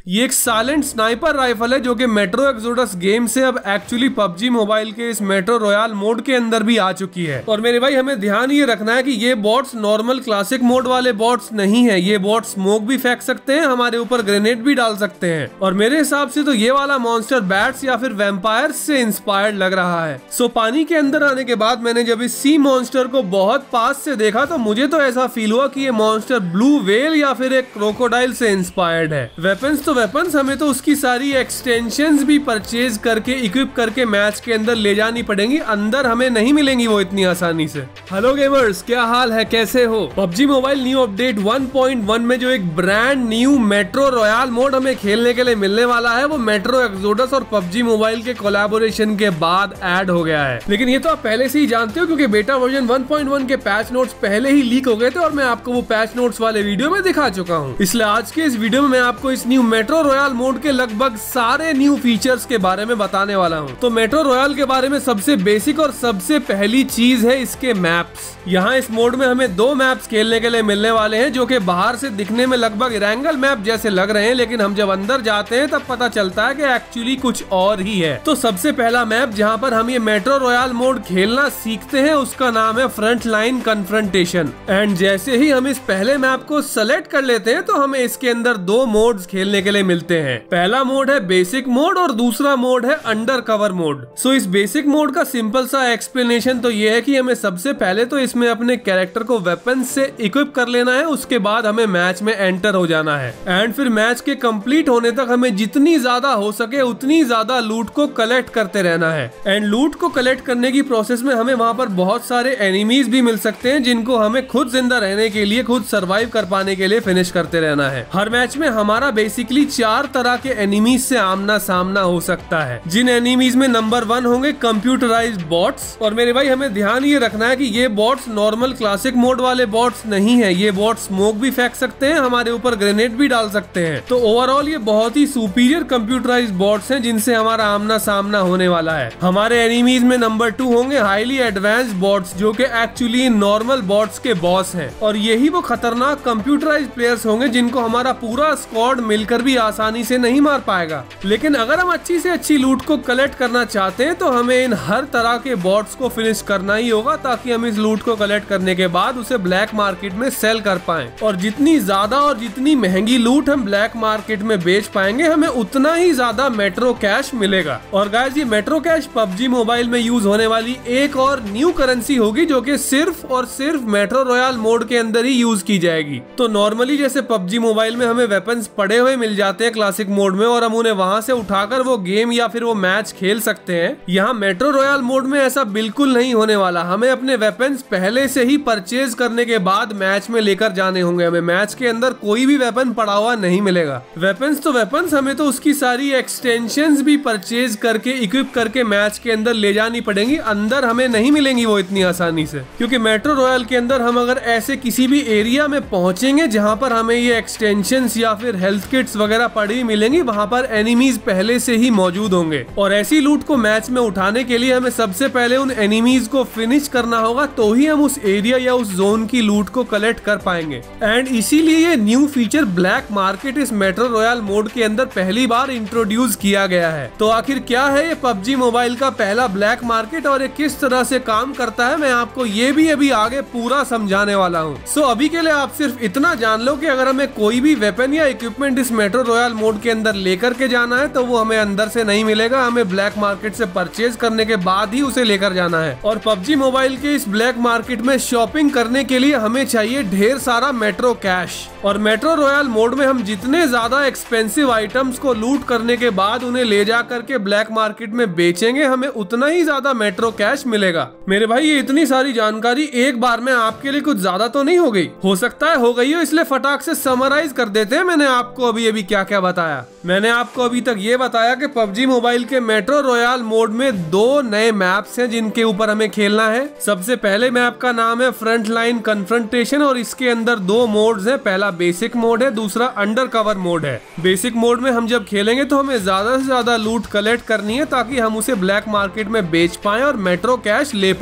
ये एक silent sniper rifle है जो कि मेट्रो एक्सोडस गेम से अब एक्चुअली पबजी मोबाइल के इस मेट्रो रॉयल मोड के अंदर भी आ चुकी है। और मेरे भाई हमें ध्यान ये रखना है कि ये बॉट्स नॉर्मल क्लासिक मोड वाले बॉट्स नहीं है। ये बॉट्स स्मोक भी फेंक सकते हैं, हमारे ऊपर ग्रेनेड भी डाल सकते हैं। और मेरे हिसाब से तो ये वाला मॉन्स्टर बैट्स या फिर वैम्पायर्स से इंस्पायर्ड लग रहा है। सो पानी के अंदर आने के बाद मैंने जब इस सी मॉन्स्टर को बहुत पास से देखा तो मुझे तो ऐसा फील हुआ कि ये मॉन्स्टर ब्लू व्हेल या फिर एक क्रोकोडाइल से इंस्पायर्ड है। वेपन्स तो वेपन्स, हमें तो उसकी सारी एक्सटेंशंस भी परचेज करके इक्विप करके मैच के अंदर ले जानी पड़ेंगी। अंदर हमें नहीं मिलेंगी वो इतनी आसानी से। हेलो गेमर्स, क्या हाल है, कैसे हो? पबजी मोबाइल न्यू अपडेट 1.1 में जो एक brand new Metro Royale mode हमें खेलने के लिए मिलने वाला है वो मेट्रो एक्सोडस और पबजी मोबाइल के कोलैबोरेशन के बाद ऐड हो गया है। लेकिन ये तो आप पहले से ही जानते हो क्योंकि बेटा वर्जन 1.1 के पैच नोट्स पहले ही लीक हो गए थे और मैं आपको वो पैच नोट्स वाले वीडियो में दिखा चुका हूँ। इसलिए आज के इस वीडियो में मैं आपको इस न्यू मेट्रो रॉयल मोड के लगभग सारे न्यू फीचर्स के बारे में बताने वाला हूँ। तो मेट्रो रॉयल के बारे में सबसे बेसिक और सबसे पहली चीज है इसके मैप्स। यहाँ इस मोड में हमें 2 मैप्स खेलने के लिए मिलने वाले हैं जो कि बाहर से दिखने में लगभग इरेंगल मैप जैसे लग रहे हैं, लेकिन हम जब अंदर जाते हैं तब पता चलता है कि एक्चुअली कुछ और ही है। तो सबसे पहला मैप जहाँ पर हम ये मेट्रो रॉयल मोड खेलना सीखते हैं उसका नाम है फ्रंट लाइन कन्फ्रंटेशन। एंड जैसे ही हम इस पहले मैप को सेलेक्ट कर लेते हैं तो हमें इसके अंदर 2 मोड्स खेलने के लिए मिलते हैं। पहला मोड है बेसिक मोड और दूसरा मोड है अंडर कवर मोड। सो इस बेसिक मोड का सिंपल सा एक्सप्लेनेशन तो ये है कि हमें सबसे पहले तो इसमें अपने कैरेक्टर को वेपन से इक्विप कर लेना है, उसके बाद हमें मैच में एंटर हो जाना है। एंड फिर मैच के कंप्लीट होने तक हमें जितनी ज्यादा हो सके उतनी ज्यादा लूट को कलेक्ट करते रहना है। एंड लूट को कलेक्ट करने की प्रोसेस में हमें वहाँ पर बहुत सारे एनिमीज भी मिल सकते हैं जिनको हमें खुद जिंदा रहने के लिए, खुद सर्वाइव कर पाने के लिए फिनिश करते रहना है। हर मैच में हमारा बेसिकली 4 तरह के एनिमीज से आमना सामना हो सकता है। जिन एनिमीज में नंबर 1 होंगे कंप्यूटराइज्ड बॉट्स। और मेरे भाई हमें ध्यान ये रखना है कि ये बॉट्स नॉर्मल क्लासिक मोड वाले बॉट्स नहीं है। ये बॉट्स स्मोक भी फेंक सकते हैं, हमारे ऊपर ग्रेनेड भी डाल सकते हैं। तो ओवरऑल ये बहुत ही सुपीरियर कंप्यूटराइज्ड बॉट्स हैं जिनसे हमारा आमना सामना होने वाला है। हमारे एनिमीज में नंबर 2 होंगे हाईली एडवांस्ड बॉट्स जो कि एक्चुअली नॉर्मल बॉट्स के बॉस हैं। और यही वो खतरनाक कंप्यूटराइज्ड प्लेयर्स होंगे जिनको हमारा पूरा स्क्वाड मिलकर भी आसानी से नहीं मार पाएगा। लेकिन अगर हम अच्छी से अच्छी लूट को कलेक्ट करना चाहते हैं तो हमें इन हर तरह के बॉट्स को फिनिश करना ही होगा ताकि हम इस लूट को कलेक्ट करने के बाद उसे ब्लैक मार्केट में सेल कर पाएं। और जितनी ज्यादा और जितनी महंगी लूट हम ब्लैक मार्केट में बेच पाएंगे हमें उतना ही ज्यादा मेट्रो कैश मिलेगा। और गाइस ये मेट्रो कैश पबजी मोबाइल में यूज होने वाली एक और न्यू करेंसी होगी जो कि सिर्फ और सिर्फ मेट्रो रॉयल मोड के अंदर ही यूज की जाएगी। तो नॉर्मली जैसे पबजी मोबाइल में हमें वेपन्स पड़े हुए मिल जाते हैं क्लासिक मोड में और हम उन्हें वहां से उठाकर वो गेम या फिर वो मैच खेल सकते हैं, यहाँ मेट्रो रॉयल मोड में ऐसा बिल्कुल नहीं होने वाला। हमें अपने वेपन्स पहले से ही परचेज करने के बाद मैच में लेकर जाने होंगे। हमें मैच के अंदर कोई भी वेपन पड़ा हुआ नहीं मिलेगा। वेपन्स तो वेपन्स, हमें तो उसकी सारी एक्सटेंशंस भी परचेज करके इक्विप करके मैच के अंदर ले जानी पड़ेंगी। अंदर हमें नहीं मिलेंगी वो इतनी आसानी से, क्योंकि मेट्रो रॉयल के अंदर हम अगर ऐसे किसी भी एरिया में पहुंचेंगे जहां पर हमें ये एक्सटेंशंस या फिर हेल्थ किट्स वगैरह पड़ी मिलेंगी, वहां पर एनिमीज पहले से ही मौजूद होंगे। और ऐसी लूट को मैच में उठाने के लिए हमें सबसे पहले उन एनिमीज को फिनिश करना होगा, तो ही हम उस एरिया या उस जोन की लूट को कलेक्ट कर पाएंगे। एंड इसीलिए ये न्यू फीचर ब्लैक मार्केट इस मेट्रो रॉयल मोड के अंदर पहली बार इंट्रोड्यूस किया गया है। तो आखिर क्या है ये पबजी मोबाइल का पहला ब्लैक मार्केट और ये किस तरह से काम करता है, मैं आपको ये भी अभी आगे पूरा समझाने वाला हूँ। सो अभी के लिए आप सिर्फ इतना जान लो कि अगर हमें कोई भी वेपन या इक्विपमेंट इस मेट्रो रॉयल मोड के अंदर लेकर के जाना है तो वो हमें अंदर से नहीं मिलेगा, हमें ब्लैक मार्केट से परचेज करने के बाद ही उसे लेकर जाना है। और पबजी मोबाइल के इस ब्लैक मार्केट में शॉपिंग करने के लिए हमें चाहिए ढेर सारा मेट्रो कैश। और मेट्रो रॉयल मोड में हम जितने ज्यादा एक्सपेंसिव आइटम्स को लूट करने के बाद उन्हें ले जा करके ब्लैक मार्केट में बेचेंगे हमें उतना ही ज्यादा मेट्रो कैश मिलेगा। मेरे भाई ये इतनी सारी जानकारी एक बार में आपके लिए कुछ ज्यादा तो नहीं हो गई? हो सकता है हो गई हो, इसलिए फटाक से समराइज कर देते हैं मैंने आपको अभी क्या क्या बताया। मैंने आपको अभी तक ये बताया कि पबजी मोबाइल के मेट्रो रॉयल मोड में 2 नए मैप्स हैं जिनके ऊपर हमें खेलना है। सबसे पहले मैप का नाम है फ्रंट लाइन कन्फ्रंटेशन और इसके अंदर 2 मोड्स हैं। पहला बेसिक मोड है, दूसरा अंडर कवर मोड है। बेसिक मोड में हम जब खेलेंगे तो हमें ज्यादा से ज्यादा लूट कलेक्ट करनी है ताकि हम उसे ब्लैक मार्केट में बेच पाएं और मेट्रो कैश ले पाएं।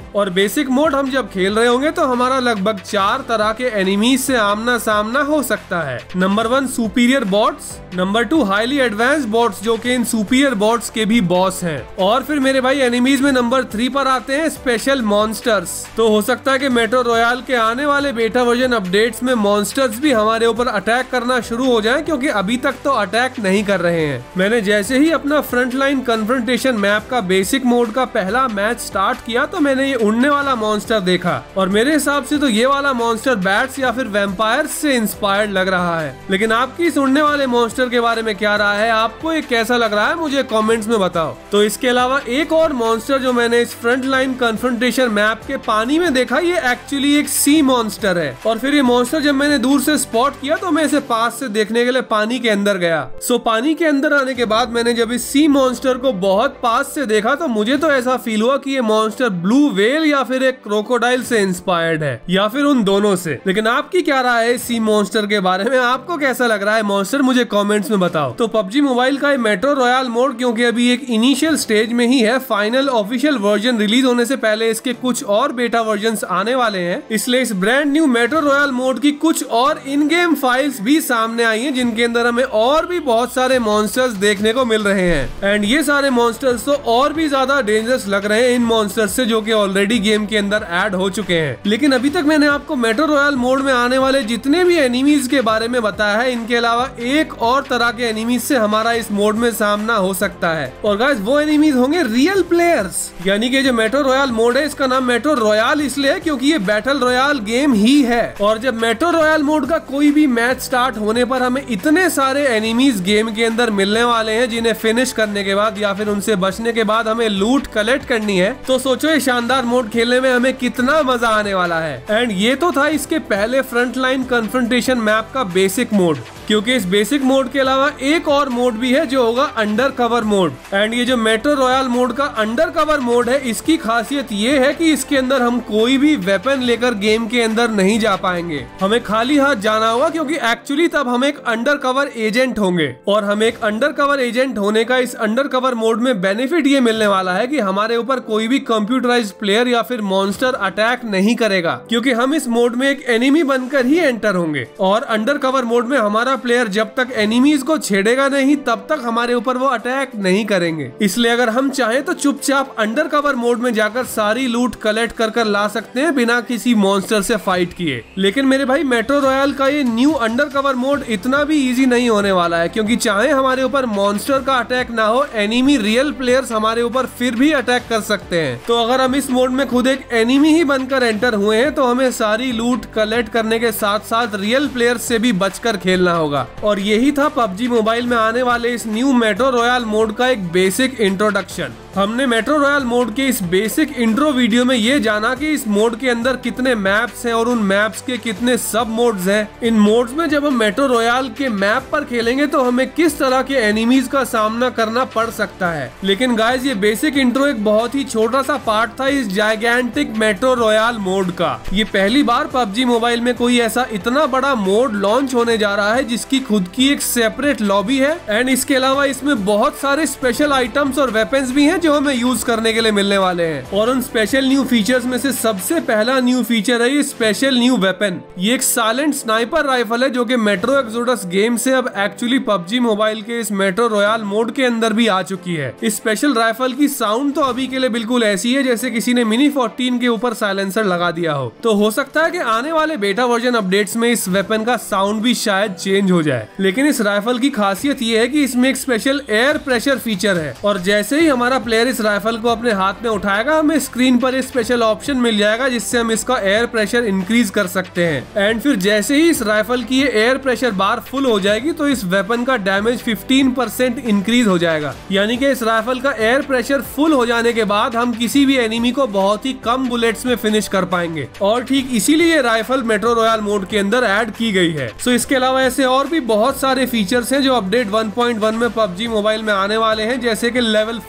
और बेसिक मोड हम जब खेल रहे होंगे तो हमारा लगभग 4 तरह के एनिमीज से आमना सामना हो सकता है। Number 1 superior bots, number 2 highly advance bots जो कि इन सुपीरियर बॉट्स के भी बॉस हैं, और फिर मेरे भाई एनिमीज में नंबर 3 पर आते हैं स्पेशल मॉन्स्टर्स। तो हो सकता है कि मेट्रो रॉयल के आने वाले बेटा वर्जन अपडेट्स में मॉन्स्टर्स भी हमारे ऊपर अटैक करना शुरू हो जाएं, क्योंकि अभी तक तो अटैक नहीं कर रहे हैं। मैंने जैसे ही अपना फ्रंट लाइन कन्फ्रंटेशन मैप का बेसिक मोड का पहला मैच स्टार्ट किया तो मैंने ये उड़ने वाला मॉन्स्टर देखा, और मेरे हिसाब से तो ये वाला मॉन्स्टर बैट्स या फिर वैम्पायर्स से इंस्पायर्ड लग रहा है। लेकिन आपकी इस उड़ने वाले मॉन्स्टर के बारे में क्या राय है, आपको ये कैसा लग रहा है, मुझे कमेंट्स में बताओ। तो इसके अलावा एक और मॉन्स्टर जो मैंने इस फ्रंट लाइन कन्फ्रंटेशन मैप के पानी में देखा, ये एक्चुअली एक सी मॉन्स्टर है। और फिर ये मॉन्स्टर जब मैंने दूर से स्पॉट किया तो मैं इसे पास से देखने के लिए पानी के अंदर गया। सो पानी के अंदर आने के बाद मैंने जब इस सी मॉन्स्टर को बहुत पास से देखा तो मुझे तो ऐसा फील हुआ कि ये मॉन्स्टर ब्लू व्हेल या फिर एक क्रोकोडाइल से इंस्पायर्ड है, या फिर उन दोनों से। लेकिन आपकी क्या राय है सी मॉन्स्टर के बारे में, आपको कैसा लग रहा है मॉन्स्टर, मुझे कमेंट्स में बताओ। तो पबजी मोबाइल का ये मेट्रो रॉयल मोड क्योंकि अभी एक इनिशियल स्टेज में ही है, फाइनल ऑफिशियल वर्जन रिलीज होने से पहले इसके कुछ और बेटा वर्जन्स आने वाले हैं, इसलिए इस brand new Metro Royale mode की कुछ और इन गेम फाइल्स भी सामने आई हैं, जिनके अंदर हमें और भी बहुत सारे मॉन्स्टर्स देखने को मिल रहे हैं। एंड ये सारे मॉन्स्टर्स तो और भी ज्यादा डेंजरस लग रहे हैं इन मॉन्स्टर्स से जो कि ऑलरेडी गेम के अंदर ऐड हो चुके हैं। लेकिन अभी तक मैंने आपको मेट्रो रॉयल मोड में आने वाले जितने भी एनिमीज के बारे में बताया है, इनके अलावा एक और तरह के एनिमीज से हमारा इस मोड में सामना हो सकता है, और गाइस वो एनिमीज होंगे रियल प्लेयर्स। यानी कि जो मेट्रो रॉयल मोड है इसका नाम मेट्रो रॉयल इसलिए है क्योंकि ये बैटल रॉयल गेम ही है, और जब मेट्रो रॉयल मोड का कोई भी मैच स्टार्ट होने पर हमें इतने सारे एनिमीज गेम के अंदर मिलने वाले हैं, जिन्हें फिनिश करने के बाद या फिर उनसे बचने के बाद हमें लूट कलेक्ट करनी है। तो सोचो ये शानदार मोड खेलने में हमें कितना मजा आने वाला है। एंड ये तो था इसके पहले फ्रंट लाइन कन्फ्रंटेशन मैप का बेसिक मोड, क्योंकि इस बेसिक मोड के अलावा एक और मोड भी है जो होगा अंडर कवर मोड। एंड ये जो मेट्रो रॉयल मोड का अंडर कवर मोड है, इसकी खासियत ये है कि इसके अंदर हम कोई भी वेपन लेकर गेम के अंदर नहीं जा पाएंगे, हमें खाली हाथ जाना होगा, क्योंकि एक्चुअली तब हम एक अंडर कवर एजेंट होंगे। और हम एक अंडर कवर एजेंट होने का इस अंडर कवर मोड में बेनिफिट ये मिलने वाला है कि हमारे ऊपर कोई भी कंप्यूटराइज्ड प्लेयर या फिर मॉन्स्टर अटैक नहीं करेगा, क्योंकि हम इस मोड में एक एनिमी बनकर ही एंटर होंगे। और अंडर कवर मोड में हमारा प्लेयर जब तक एनिमीज को छेड़ेगा नहीं तब तक हमारे ऊपर वो अटैक नहीं करेंगे। इसलिए अगर हम चाहें तो चुपचाप अंडर कवर मोड में जाकर सारी लूट कलेक्ट कर ला सकते हैं बिना किसी मॉन्स्टर से फाइट किए। लेकिन मेरे भाई मेट्रो रॉयल का ये न्यू अंडर कवर मोड इतना भी इजी नहीं होने वाला है, क्योंकि चाहे हमारे ऊपर मॉन्स्टर का अटैक ना हो, एनिमी रियल प्लेयर्स हमारे ऊपर फिर भी अटैक कर सकते हैं। तो अगर हम इस मोड में खुद एक एनिमी ही बनकर एंटर हुए हैं तो हमें सारी लूट कलेक्ट करने के साथ साथ रियल प्लेयर्स से भी बचकर खेलना होगा। और यही था पबजी मोबाइल में आने वाले इस न्यू मेट्रो रॉयल मोड का एक बेसिक इंट्रोडक्शन। हमने मेट्रो रॉयल मोड के इस बेसिक इंट्रो वीडियो में ये जाना कि इस मोड के अंदर कितने मैप्स हैं और उन मैप्स के कितने सब मोड्स हैं। इन मोड्स में जब हम मेट्रो रॉयल के मैप पर खेलेंगे तो हमें किस तरह के एनिमीज का सामना करना पड़ सकता है। लेकिन गाइस ये बेसिक इंट्रो एक बहुत ही छोटा सा पार्ट था इस जायगेंटिक मेट्रो रॉयल मोड का। ये पहली बार पबजी मोबाइल में कोई ऐसा इतना बड़ा मोड लॉन्च होने जा रहा है जिसकी खुद की एक सेपरेट लॉबी है। एंड इसके अलावा इसमें बहुत सारे स्पेशल आइटम्स और वेपन्स भी हैं जो हमें यूज करने के लिए मिलने वाले हैं। और उन स्पेशल न्यू फीचर्स में से सबसे पहला न्यू फीचर है ये स्पेशल न्यू वेपन। ये एक साइलेंट स्नाइपर राइफल है जो कि मेट्रो एक्सोडस गेम से अब एक्चुअली पबजी मोबाइल के इस मेट्रो रॉयल मोड के अंदर भी आ चुकी है। इस स्पेशल राइफल की साउंड तो अभी के लिए बिल्कुल ऐसी है जैसे किसी ने मिनी 14 के ऊपर साइलेंसर लगा दिया हो। तो हो सकता है कि आने वाले बेटा वर्जन अपडेट्स में इस वेपन का साउंड भी शायद चेंज हो जाए। लेकिन इस राइफल की खासियत ये है कि इसमें एक स्पेशल एयर प्रेशर फीचर है, और जैसे ही हमारा प्लेयर इस राइफल को अपने हाथ में उठाएगा हमें स्क्रीन पर एक स्पेशल ऑप्शन मिल जाएगा जिससे हम इसका एयर प्रेशर इंक्रीज कर सकते हैं। एंड फिर जैसे ही इस राइफल की ये एयर प्रेशर बार फुल हो जाएगी तो इस वेपन का डैमेज 15% इंक्रीज हो जाएगा। यानी कि इस राइफल का एयर प्रेशर फुल हो जाने के बाद हम किसी भी एनिमी को बहुत ही कम बुलेट्स में फिनिश कर पाएंगे। और ठीक इसीलिए ये राइफल मेट्रो रॉयल मोड के अंदर ऐड की गई है। सो इसके अलावा ऐसे और भी बहुत सारे फीचर्स हैं जो अपडेट 1.1 में पबजी मोबाइल में आने वाले हैं, जैसे कि level 4 helmet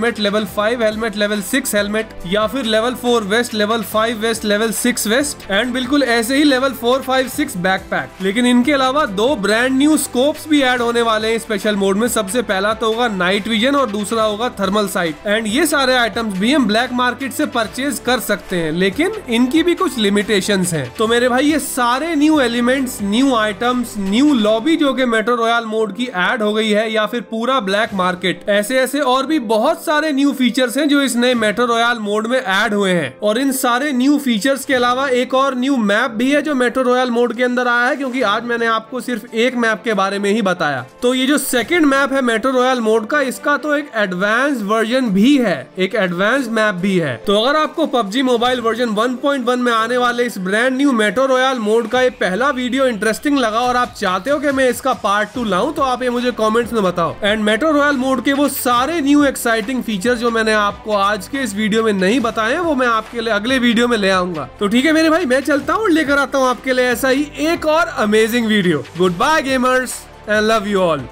helmet, level 5 helmet, level 6 helmet, या फिर level 4 vest, level 5 vest, level 6 vest, and बिल्कुल ऐसे ही लेवल 4, 5, 6 बैकपैक। लेकिन इनके अलावा 2 ब्रांड न्यू स्कोप्स भी ऐड होने वाले हैं स्पेशल मोड में। सबसे पहला तो होगा नाइट विजन और दूसरा होगा थर्मल साइट। एंड ये सारे आइटम्स भी हम ब्लैक मार्केट से परचेज कर सकते हैं, लेकिन इनकी भी कुछ लिमिटेशंस हैं। तो मेरे भाई ये सारे new elements, new items, new lobby जो कि मेट्रो रॉयल मोड की ऐड हो गई है, या फिर पूरा ब्लैक मार्केट, ऐसे ऐसे और भी बहुत सारे न्यू फीचर्स हैं जो इस नए मेट्रो रॉयल मोड में ऐड हुए हैं। और इन सारे न्यू फीचर्स के अलावा एक और न्यू मैप भी है जो मेट्रो रॉयल मोड के अंदर आया है, क्योंकि आज मैंने आपको सिर्फ एक मैप के बारे में ही बताया। तो ये जो सेकंड मैप है मेट्रो रॉयल मोड का, इसका तो एक एडवांस वर्जन भी है, एक एडवांस मैप भी है। तो अगर आपको पबजी मोबाइल वर्जन 1.1 में आने वाले इस brand new Metro Royale mode का ये पहला वीडियो इंटरेस्टिंग लगा और आप चाहते हो कि मैं इसका पार्ट 2 लाऊं, तो आप ये मुझे कमेंट्स में बताओ। एंड मेट्रो रॉयल मोड के वो सारे न्यू एक्साइटिंग फीचर्स जो मैंने आपको आज के इस वीडियो में नहीं बताए, वो मैं आपके लिए अगले वीडियो में ले आऊंगा। तो ठीक है मेरे भाई, मैं चलता हूँ, लेकर आता हूँ आपके लिए ऐसा ही एक और amazing video. Goodbye gamers and love you all.